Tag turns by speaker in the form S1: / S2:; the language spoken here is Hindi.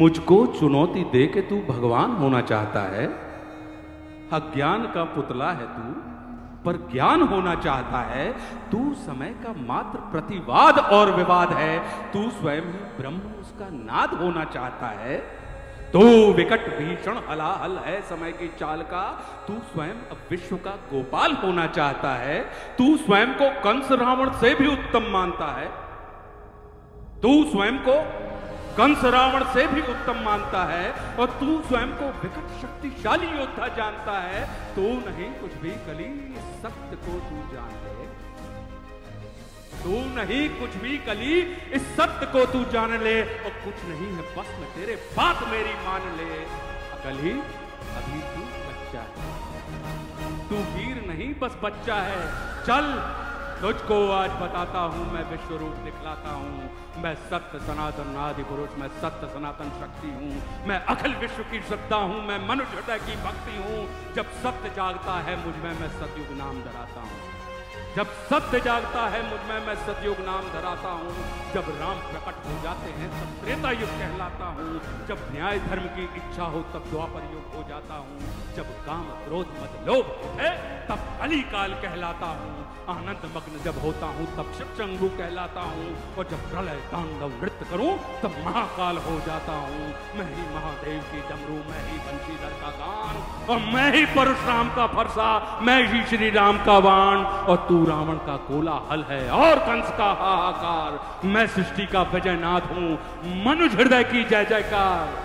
S1: मुझको चुनौती दे के तू भगवान होना चाहता है। अज्ञान का पुतला है तू, पर ज्ञान होना चाहता है। तू समय का मात्र प्रतिवाद और विवाद है। तू स्वयं ही ब्रह्म उसका नाद होना चाहता है। तू विकट भीषण हलाहल है समय की चाल का। तू स्वयं अब विश्व का गोपाल होना चाहता है। तू स्वयं को कंस रावण से भी उत्तम मानता है। तू स्वयं को कंस रावण से भी उत्तम मानता है और तू स्वयं को विकट शक्तिशाली योद्धा जानता है। तू नहीं कुछ भी कली, सत्य को तू जान ले। तू नहीं कुछ भी कली, इस सत्य को तू जान ले। और कुछ नहीं है बस में तेरे बात मेरी मान ले। कली अभी तू बच्चा है, तू वीर नहीं बस बच्चा है। चल तुझको आज बताता हूं, मैं विश्व रूप दिखलाता हूं। मैं सत्य सनातन आदि पुरुष, मैं सत्य सनातन शक्ति हूं। मैं अखिल विश्व की श्रद्धा हूं, मैं मनुष्य हृदय की भक्ति हूं। जब सत्य जागता है मुझ में, मैं सतयुग नाम धराता हूं। जब सत्य जागता है मुझ में, मैं सतयुग नाम धराता हूं। जब राम प्रकट हो जाते हैं तब त्रेता युग कहलाता हूं। जब न्याय धर्म की इच्छा हो तब द्वापर युग हो जाता हूं। जब काम क्रोध मद लोभ उठे तब कली काल कहलाता हूं। आनंद मग्न जब होता हूं तब शिव शंभु कहलाता हूं। और जब प्रलय तांडव नृत्य करूं तब महाकाल हो जाता हूं। मैं ही महादेव की डमरू, मैं ही बंशीधर का गान, और मैं ही परशुराम का फरसा, मैं ही श्री राम का बाण। और तू रावण का कोलाहल है और कंस का हाहाकार। मैं सृष्टि का विजयनाथ हूं, मनुष्य हृदय की जय जयकार।